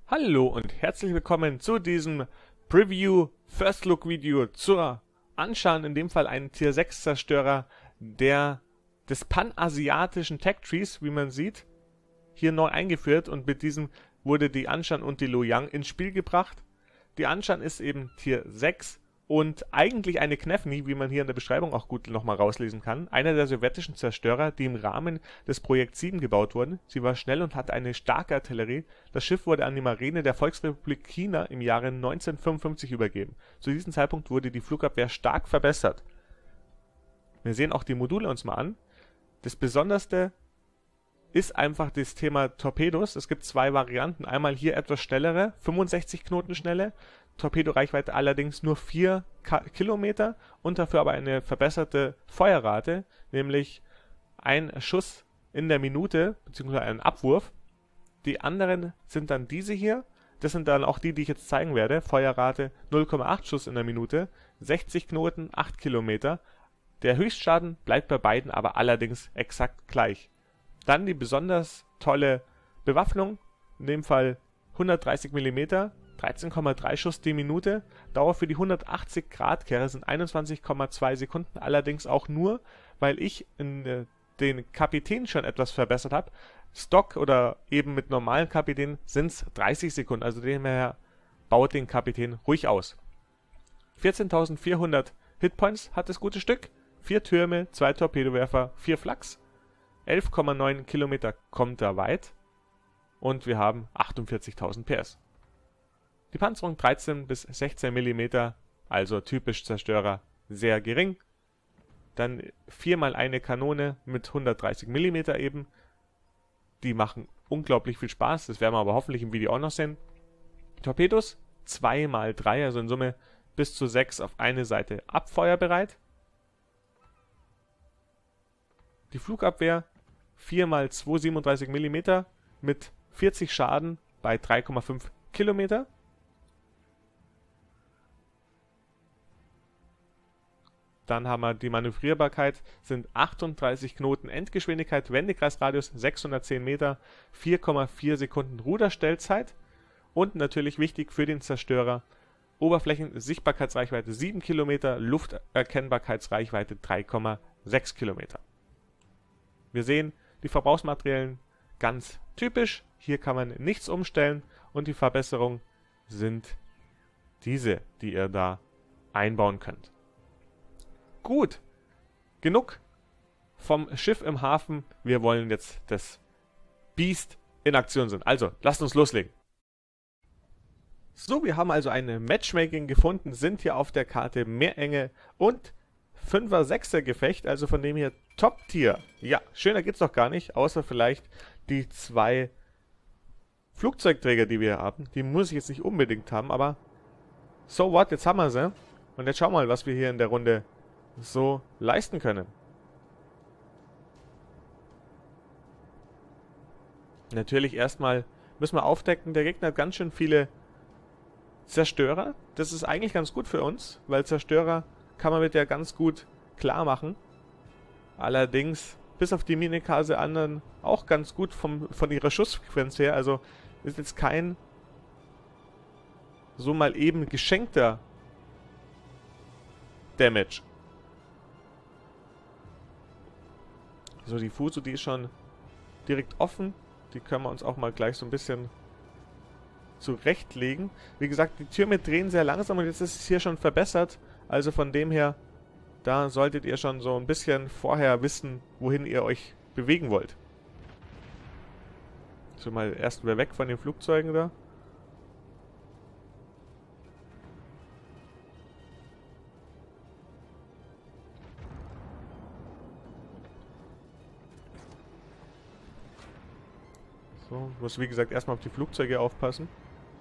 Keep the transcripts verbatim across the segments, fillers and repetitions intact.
Hallo und herzlich willkommen zu diesem Preview First Look Video zur Anshan, in dem Fall einen Tier sechs Zerstörer der des panasiatischen Tech Trees, wie man sieht, hier neu eingeführt, und mit diesem wurde die Anshan und die Luoyang ins Spiel gebracht. Die Anshan ist eben Tier sechs und eigentlich eine Knefni, wie man hier in der Beschreibung auch gut nochmal rauslesen kann. Einer der sowjetischen Zerstörer, die im Rahmen des Projekt sieben gebaut wurden. Sie war schnell und hatte eine starke Artillerie. Das Schiff wurde an die Marine der Volksrepublik China im Jahre neunzehnhundertfünfundfünfzig übergeben. Zu diesem Zeitpunkt wurde die Flugabwehr stark verbessert. Wir sehen auch die Module uns mal an. Das Besonderste ist einfach das Thema Torpedos. Es gibt zwei Varianten. Einmal hier etwas schnellere, fünfundsechzig Knoten schnelle. Torpedoreichweite allerdings nur vier Kilometer und dafür aber eine verbesserte Feuerrate, nämlich ein Schuss in der Minute, beziehungsweise ein Abwurf. Die anderen sind dann diese hier. Das sind dann auch die, die ich jetzt zeigen werde. Feuerrate null Komma acht Schuss in der Minute, sechzig Knoten, acht Kilometer. Der Höchstschaden bleibt bei beiden aber allerdings exakt gleich. Dann die besonders tolle Bewaffnung, in dem Fall hundertdreißig Millimeter, dreizehn Komma drei Schuss die Minute. Dauer für die hundertachtzig Grad Kehre sind einundzwanzig Komma zwei Sekunden, allerdings auch nur, weil ich in äh, den Kapitän schon etwas verbessert habe. Stock oder eben mit normalen Kapitän sind es dreißig Sekunden, also demher baut den Kapitän ruhig aus. vierzehntausendvierhundert Hitpoints hat das gute Stück, vier Türme, zwei Torpedowerfer, vier Flaks, elf Komma neun Kilometer kommt er weit und wir haben achtundvierzigtausend P S. Die Panzerung dreizehn bis sechzehn Millimeter, also typisch Zerstörer, sehr gering. Dann viermal eine Kanone mit hundertdreißig Millimeter eben. Die machen unglaublich viel Spaß, das werden wir aber hoffentlich im Video auch noch sehen. Torpedos zwei mal drei, also in Summe bis zu sechs auf eine Seite abfeuerbereit. Die Flugabwehr vier mal zwei siebenunddreißig Millimeter mit vierzig Schaden bei drei Komma fünf Kilometer. Dann haben wir die Manövrierbarkeit, sind achtunddreißig Knoten Endgeschwindigkeit, Wendekreisradius sechshundertzehn Meter, vier Komma vier Sekunden Ruderstellzeit und natürlich wichtig für den Zerstörer, Oberflächensichtbarkeitsreichweite sieben Kilometer, Lufterkennbarkeitsreichweite drei Komma sechs Kilometer. Wir sehen die Verbrauchsmaterialien ganz typisch, hier kann man nichts umstellen und die Verbesserungen sind diese, die ihr da einbauen könnt. Gut, genug vom Schiff im Hafen. Wir wollen jetzt das Biest in Aktion sehen. Also, lasst uns loslegen. So, wir haben also ein Matchmaking gefunden, sind hier auf der Karte Meerenge und fünfer sechser Gefecht, also von dem hier Top-Tier. Ja, schöner geht's doch gar nicht, außer vielleicht die zwei Flugzeugträger, die wir haben. Die muss ich jetzt nicht unbedingt haben, aber so what, jetzt haben wir sie. Und jetzt schauen wir mal, was wir hier in der Runde so leisten können. Natürlich erstmal müssen wir aufdecken, der Gegner hat ganz schön viele Zerstörer. Das ist eigentlich ganz gut für uns, weil Zerstörer kann man mit der ganz gut klar machen. Allerdings, bis auf die Minikase anderen auch ganz gut vom, von ihrer Schussfrequenz her. Also ist jetzt kein so mal eben geschenkter Damage. So, die Fuso, die ist schon direkt offen. Die können wir uns auch mal gleich so ein bisschen zurechtlegen. Wie gesagt, die Türme drehen sehr langsam und jetzt ist es hier schon verbessert. Also von dem her, da solltet ihr schon so ein bisschen vorher wissen, wohin ihr euch bewegen wollt. So, mal erst mal weg von den Flugzeugen da. So, muss wie gesagt erstmal auf die Flugzeuge aufpassen.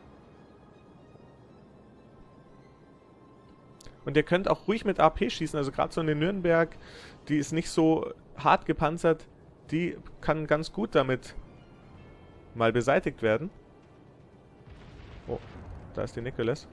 Und ihr könnt auch ruhig mit A P schießen, also gerade so eine Nürnberg, die ist nicht so hart gepanzert, die kann ganz gut damit mal beseitigt werden. Oh, da ist die Nicholas.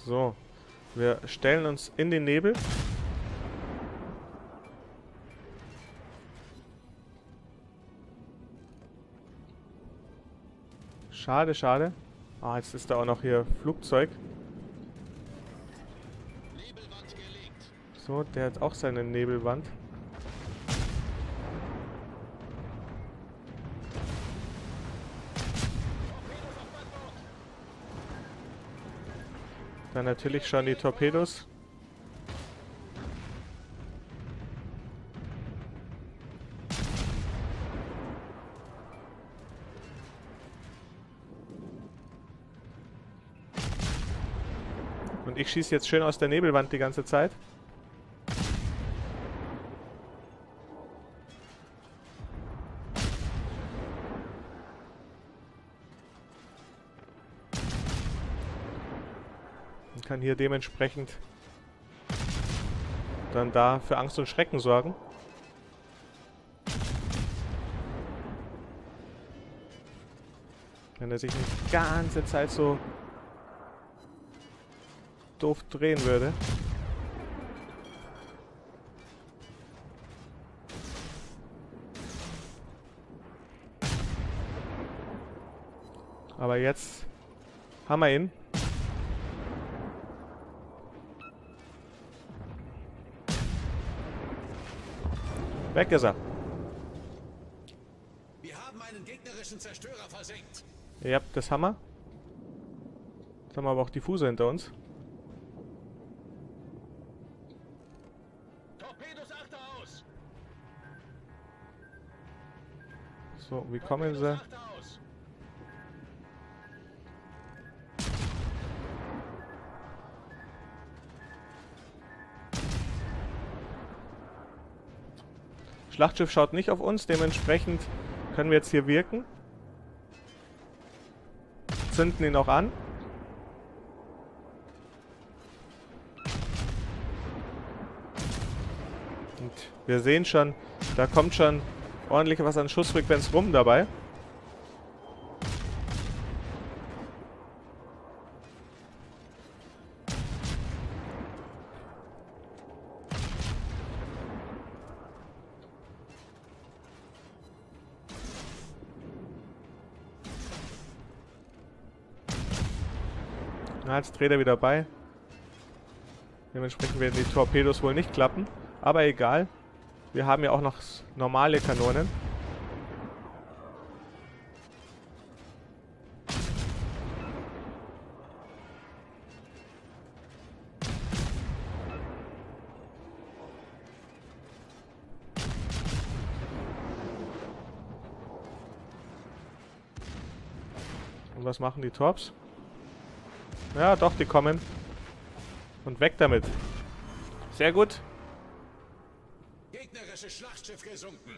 So. Wir stellen uns in den Nebel. Schade, schade. Ah, jetzt ist da auch noch hier Flugzeug. So, der hat auch seine Nebelwand. Dann natürlich schon die Torpedos. Und ich schieße jetzt schön aus der Nebelwand die ganze Zeit. Und kann hier dementsprechend dann da für Angst und Schrecken sorgen. Wenn er sich nicht die ganze Zeit so doof drehen würde. Aber jetzt haben wir ihn. Weg ist er. Wir haben einen gegnerischen Zerstörer versenkt. Ja, das haben wir. Jetzt haben wir aber auch Diffuser hinter uns. Torpedos achte aus. So, wie kommen sie? Achte aus. Schlachtschiff schaut nicht auf uns, dementsprechend können wir jetzt hier wirken. Zünden ihn auch an. Und wir sehen schon, da kommt schon ordentlich was an Schussfrequenz rum dabei. Na, jetzt dreht er wieder bei. Dementsprechend werden die Torpedos wohl nicht klappen. Aber egal. Wir haben ja auch noch normale Kanonen. Und was machen die Torps? Ja, doch, die kommen. Und weg damit. Sehr gut. Gegnerisches Schlachtschiff gesunken.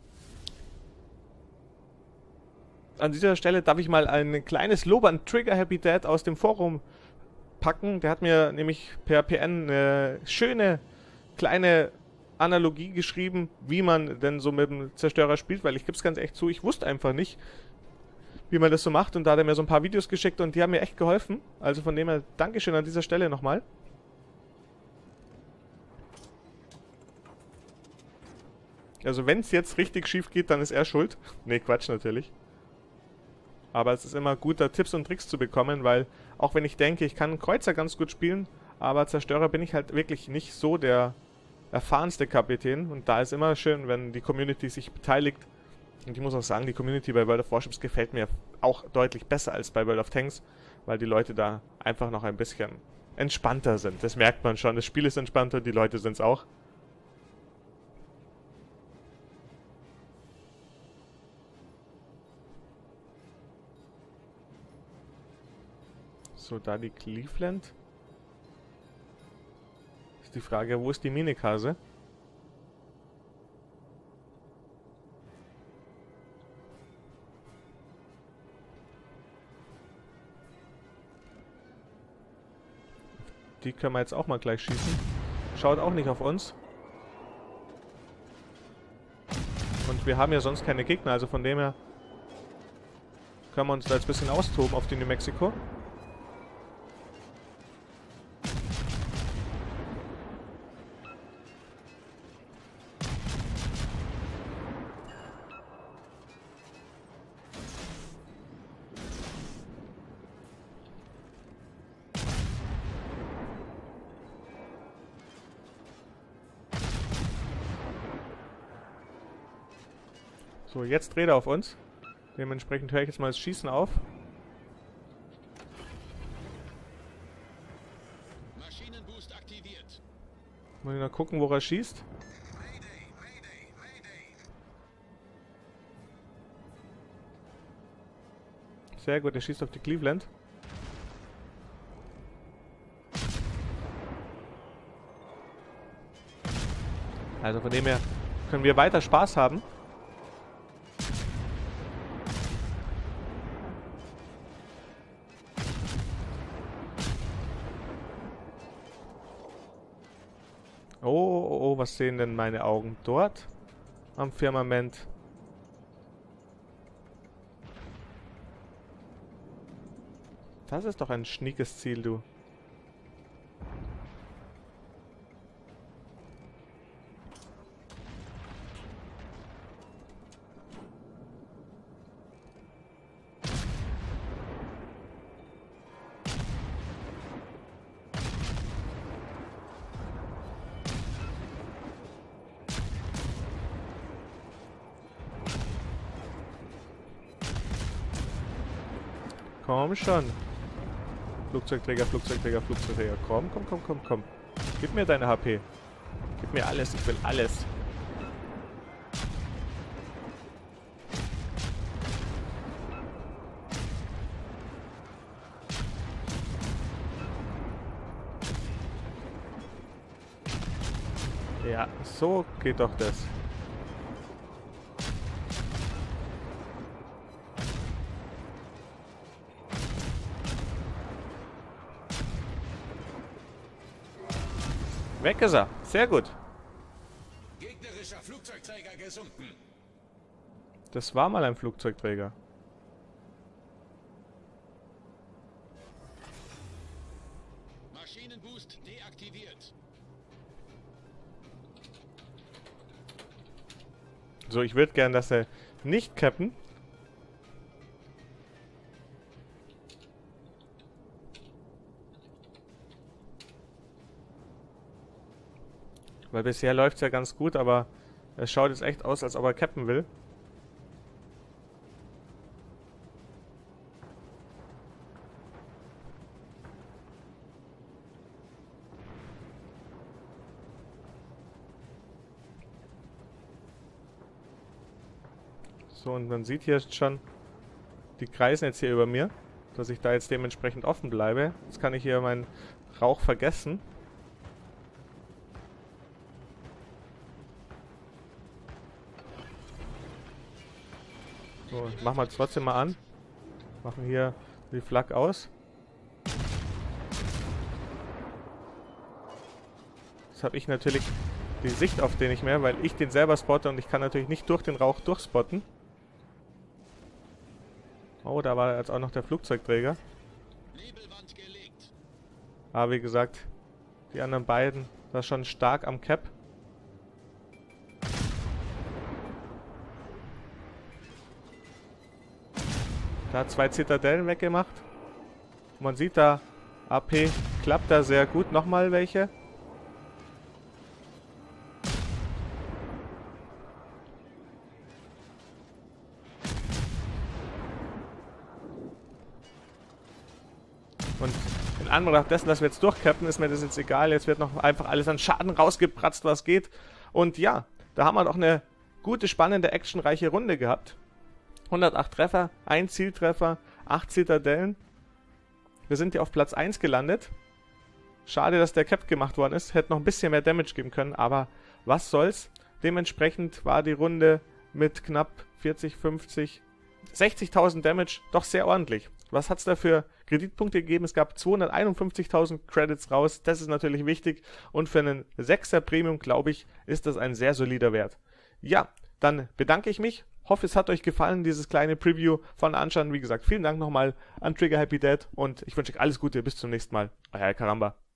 An dieser Stelle darf ich mal ein kleines Lob an Trigger Happy Dad aus dem Forum packen. Der hat mir nämlich per P N eine schöne kleine Analogie geschrieben, wie man denn so mit dem Zerstörer spielt, weil ich gebe es ganz echt zu, ich wusste einfach nicht, wie man das so macht, und da hat er mir so ein paar Videos geschickt und die haben mir echt geholfen. Also von dem her, Dankeschön an dieser Stelle nochmal. Also wenn es jetzt richtig schief geht, dann ist er schuld. Ne, Quatsch natürlich. Aber es ist immer gut, da Tipps und Tricks zu bekommen, weil auch wenn ich denke, ich kann Kreuzer ganz gut spielen, aber Zerstörer bin ich halt wirklich nicht so der erfahrenste Kapitän. Und da ist immer schön, wenn die Community sich beteiligt. Und ich muss auch sagen, die Community bei World of Warships gefällt mir auch deutlich besser als bei World of Tanks, weil die Leute da einfach noch ein bisschen entspannter sind. Das merkt man schon. Das Spiel ist entspannter, die Leute sind es auch. So, da die Cleveland. Ist die Frage, wo ist die Minikase? Die können wir jetzt auch mal gleich schießen. Schaut auch nicht auf uns. Und wir haben ja sonst keine Gegner, also von dem her können wir uns da jetzt ein bisschen austoben auf die New Mexico. So, jetzt dreht er auf uns. Dementsprechend höre ich jetzt mal das Schießen auf. Maschinenboost aktiviert. Muss ich noch gucken, wo er schießt. Sehr gut, er schießt auf die Cleveland. Also von dem her können wir weiter Spaß haben. Oh, oh, oh, was sehen denn meine Augen dort am Firmament? Das ist doch ein schniekes Ziel, du. Komm schon. Flugzeugträger, Flugzeugträger, Flugzeugträger. Komm, komm, komm, komm, komm. Gib mir deine H P. Gib mir alles, ich will alles. Ja, so geht doch das. Weg ist er. Sehr gut. Gegnerischer Flugzeugträger gesunken. Das war mal ein Flugzeugträger. Maschinenboost deaktiviert. So, ich würde gern, dass er nicht cappen. Weil bisher läuft es ja ganz gut, aber es schaut jetzt echt aus, als ob er cappen will. So, und man sieht hier schon, die kreisen jetzt hier über mir, dass ich da jetzt dementsprechend offen bleibe. Jetzt kann ich hier meinen Rauch vergessen. So, machen wir es trotzdem mal an. Machen hier die Flak aus. Jetzt habe ich natürlich die Sicht auf den nicht mehr, weil ich den selber spotte und ich kann natürlich nicht durch den Rauch durchspotten. Oh, da war jetzt auch noch der Flugzeugträger. Nebelwand gelegt. Aber wie gesagt, die anderen beiden waren schon stark am Cap. Da hat zwei Zitadellen weggemacht. Man sieht da, A P klappt da sehr gut. Nochmal welche. Und in Anbetracht dessen, dass wir jetzt durchcappen, ist mir das jetzt egal. Jetzt wird noch einfach alles an Schaden rausgepratzt, was geht. Und ja, da haben wir doch eine gute, spannende, actionreiche Runde gehabt. hundertacht Treffer, ein Zieltreffer, acht Zitadellen. Wir sind ja auf Platz eins gelandet. Schade, dass der Cap gemacht worden ist. Hätte noch ein bisschen mehr Damage geben können, aber was soll's. Dementsprechend war die Runde mit knapp vierzig, fünfzig, sechzigtausend Damage doch sehr ordentlich. Was hat's da für Kreditpunkte gegeben? Es gab zweihunderteinundfünfzigtausend Credits raus. Das ist natürlich wichtig. Und für einen sechser Premium, glaube ich, ist das ein sehr solider Wert. Ja, dann bedanke ich mich. Hoffe, es hat euch gefallen, dieses kleine Preview von Anshan. Wie gesagt, vielen Dank nochmal an Trigger Happy Dad und ich wünsche euch alles Gute. Bis zum nächsten Mal. Euer Karamba.